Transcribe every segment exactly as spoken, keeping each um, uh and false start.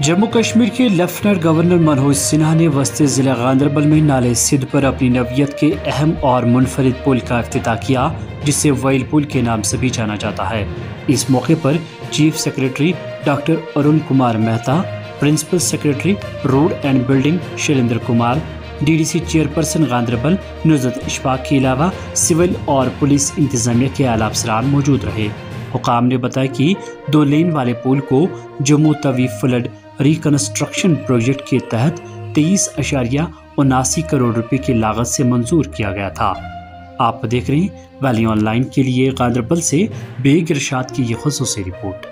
जम्मू कश्मीर के lieutenant governor Manoj Sinha ने वस्ती जिला गांदरबल में नाले सिंध पर अपनी नवियत के अहम और मुनफरिद पुल का इफ्तिताह किया, जिसे वैल पुल के नाम से भी जाना जाता है। इस मौके पर chief secretary doctor Arun Kumar Mehta, principal secretary road and building Shailendra Kumar, DDC chairperson Ganderbal Nuzrat Ishfaq के अलावा सिविल और पुलिस इंतजामिया के आला अफसरान मौजूद रहे। हुकाम ने बताया कि दो लेन वाले पुल को Jammu Tawi flood reconstruction project के तहत तेईस अशारिया उनासी करोड़ रुपए की लागत से मंजूर किया गया था। आप देख रहे हैं वैली ऑनलाइन के लिए गांदरबल से बेग इरशाद की ये खुसूसी रिपोर्ट।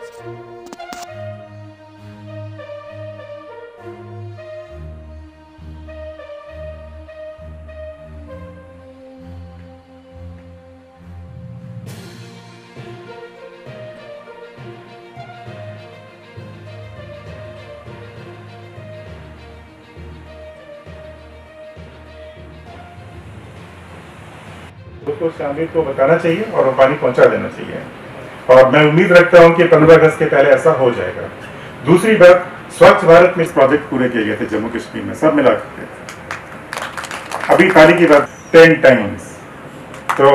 उसको शामिल को बताना चाहिए और पानी पहुंचा देना चाहिए, और मैं उम्मीद रखता हूं कि पंद्रह अगस्त के पहले ऐसा हो जाएगा। दूसरी बात, स्वच्छ भारत में इस प्रोजेक्ट पूरे किए गए थे जम्मू कश्मीर में, सब मिला करके अभी पानी की बात टेन टाइम्स। तो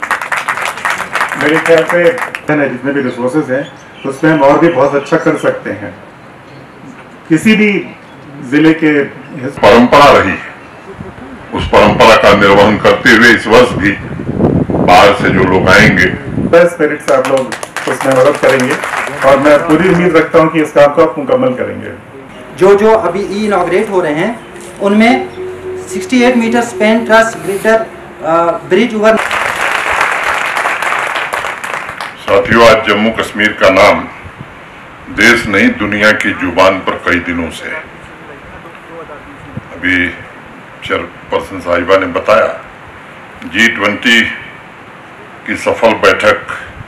मेरे ख्याल से जितने भी रिसोर्सेज हैं उसमें हम और भी बहुत अच्छा कर सकते हैं। किसी भी जिले के परंपरा रही है, उस परंपरा का निर्वहन करते हुए इस वर्ष भी बाहर से जो लोग आएंगे स्पिरिट से आप लोग उसमें मदद करेंगे, और मैं पूरी उम्मीद रखता हूं कि इस काम को आप मुकम्मल करेंगे। जो जो अभी ई इनॉग्रेट हो रहे हैं उनमें अड़सठ metre span truss girder bridge over. साथियों, आज जम्मू कश्मीर का नाम देश नहीं दुनिया की जुबान पर कई दिनों से है। अभी चेयरपर्सन साहिबा ने बताया जी ट्वेंटी की सफल बैठक,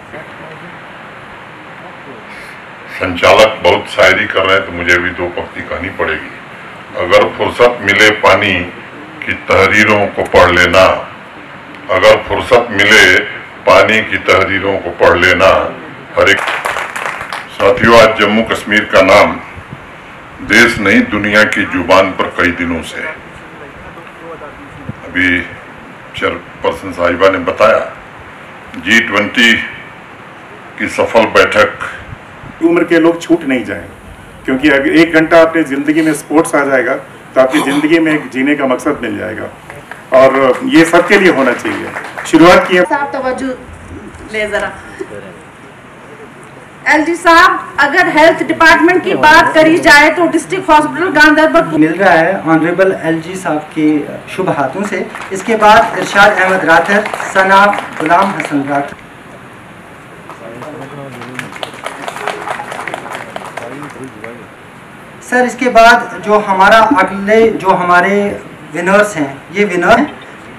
संचालक बहुत शायरी कर रहे हैं तो मुझे भी दो पंक्ति कहनी पड़ेगी। अगर फुर्सत मिले पानी की तहरीरों को पढ़ लेना, अगर फुर्सत मिले पानी की तहरीरों को पढ़ लेना हर एक। साथियों, आज जम्मू कश्मीर का नाम देश नहीं दुनिया की जुबान पर कई दिनों से है। अभी चेयरपर्सन साहिबा ने बताया जी ट्वेंटी की सफल बैठक। उम्र के लोग छूट नहीं जाएं, क्योंकि अगर एक घंटा अपनी ज़िंदगी में स्पोर्ट्स आ जाएगा तो आपकी ज़िंदगी में एक जीने का मकसद मिल जाएगा, और ये सबके लिए होना चाहिए। शुरुआत की साहब तवज्जो ले जरा। एलजी साहब, अगर हेल्थ डिपार्टमेंट की बात करी जाए तो डिस्ट्रिक्ट हॉस्पिटल गांदरबल मिल रहा है ऑनरेबल एलजी साहब के शुभ हाथों से। इसके बाद इरशाद अहमद राठर, सना गुलाम हसन राठर। सर, इसके बाद जो हमारा अगले जो हमारे विनर्स हैं, ये विनर हैं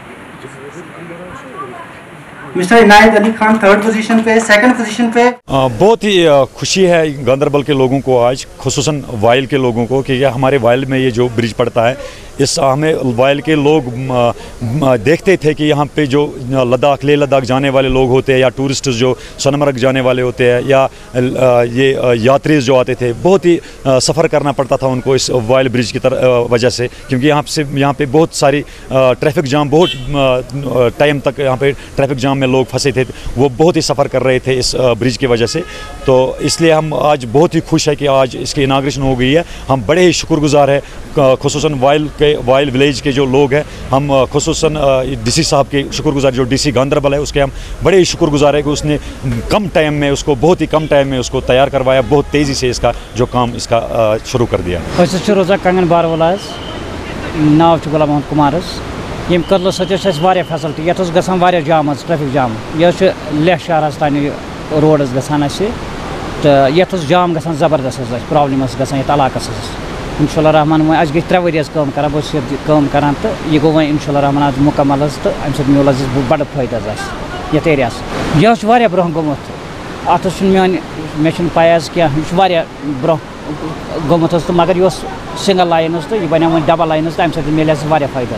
mister Inayat Ali Khan third position पे, सेकंड पोजीशन पे। बहुत ही खुशी है गांदरबल के लोगों को आज, खुसूसन वाइल के लोगों को, कि हमारे वाइल में ये जो ब्रिज पड़ता है, इस हमें वाइल के लोग देखते थे कि यहाँ पे जो लद्दाख लेह लद्दाख जाने वाले लोग होते हैं, या टूरिस्ट जो सोनमर्ग जाने वाले होते हैं, या ये यात्री जो आते थे, बहुत ही सफ़र करना पड़ता था उनको इस वाइल ब्रिज की तरह वजह से, क्योंकि यहाँ से यहाँ पे बहुत सारी ट्रैफिक जाम, बहुत टाइम तक यहाँ पे ट्रैफिक जाम में लोग फंसे थे, वो बहुत ही सफ़र कर रहे थे इस ब्रिज की वजह से। तो इसलिए हम आज बहुत ही खुश है कि आज इसकी इनाग्रेशन हो गई है। हम बड़े ही शुक्रगुजार हैं खुसूसन वाइल के वाइल विलेज के जो लोग हैं, हम खुसूसन डीसी साहब के शुक्रगुजार, जो डीसी गांदरबल है उसके हम बड़े ही शुक्रगुजार है कि उसने कम टाइम में उसको बहुत ही कम टाइम में उसको तैयार करवाया, बहुत तेज़ी से इसका जो काम इसका शुरू कर दिया। रोजा कंगन बारवाल नाव गुलाम मोहम्मद कुमार यम कदल सत्य फैसिलिटी ये गसान जाम ट्रैफिक जाम यह लेह शहर तान रोड गसान तो ये जाम गसान ज़बरदस्त प्रॉब्लम गसान इलाकस इंशाल्लाह रहमान वो आज गई त्रे वरी कम कर कम करान तो यह गो वह इंशाल्लाह रहमान आज मुकम्मल तो अम सत मिल बड़ फायदा ये एरिया यह ब्रोह गोमुत अत मेन मे पाय क्या ब्रोह गोमुत तो मगर यह सिंगल लाइन तो यह बने वो डबल लाइन तो अम सत मिले फायदा।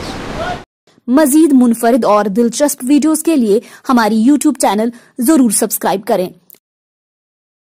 मजीद मुनफरिद और दिलचस्प वीडियोस के लिए हमारी यूट्यूब चैनल जरूर सब्सक्राइब करें।